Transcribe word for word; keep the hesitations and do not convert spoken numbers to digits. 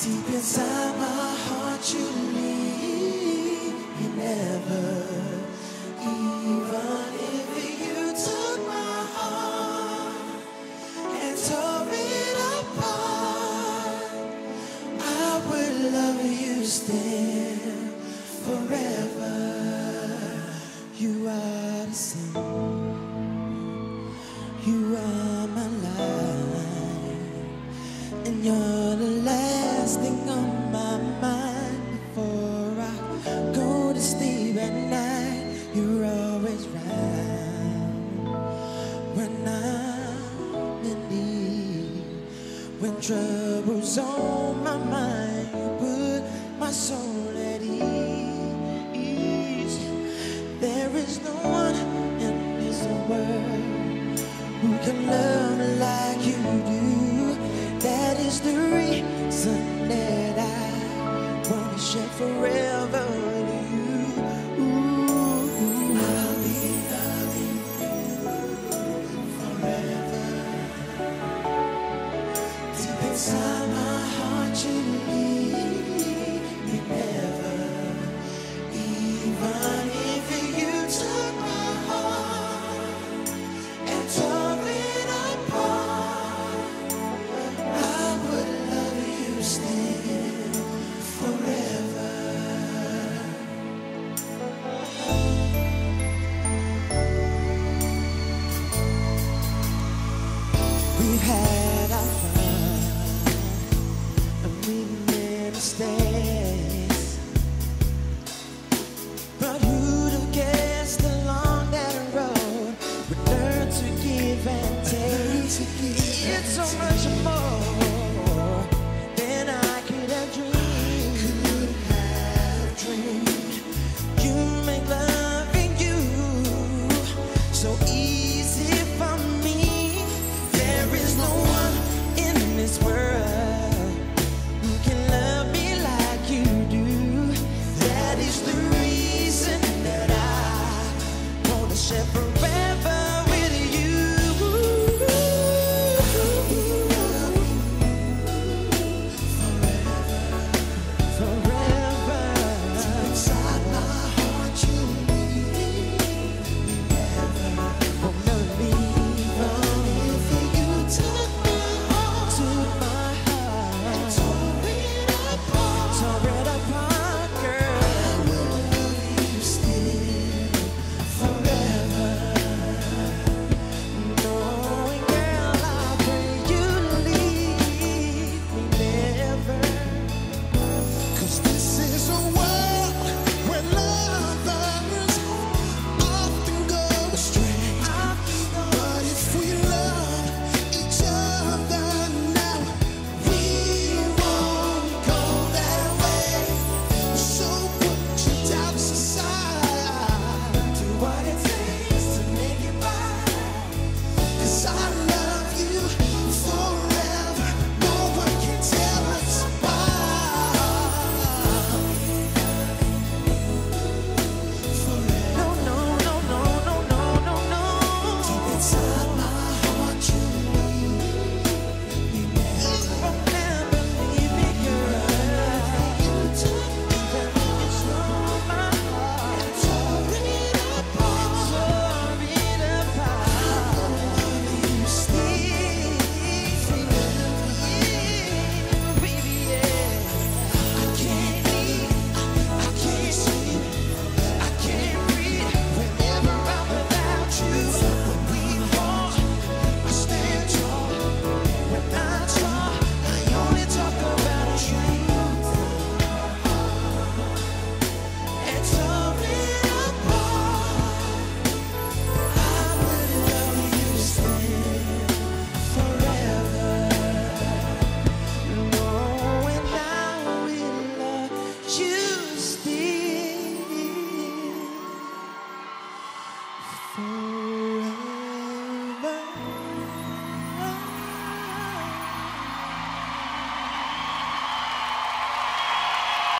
Deep inside my heart you leave me never. Even if you took my heart and tore it apart, I would love you still forever. You are the sun, you are my life, and you're the last thing on my mind before I go to sleep at night. You're always round when I'm in need. When trouble's on my mind, you put my soul at ease. There is no one in this world who can love me like you do. That is the reason that I wanna share forever with you. Ooh, I'll be loving you forever. Deep inside my heart you leave me never. Even if you took my heart and tore it apart, I would love you still forever. We've had our fun and we've made mistakes, but who'd have guessed along that road we'd learn to give and take? It's so much more than I could have dreamed. Could have dreamed. You make loving you so easy for me. There is no one in this world who can love me like you do. That is the reason that I wanna share forever.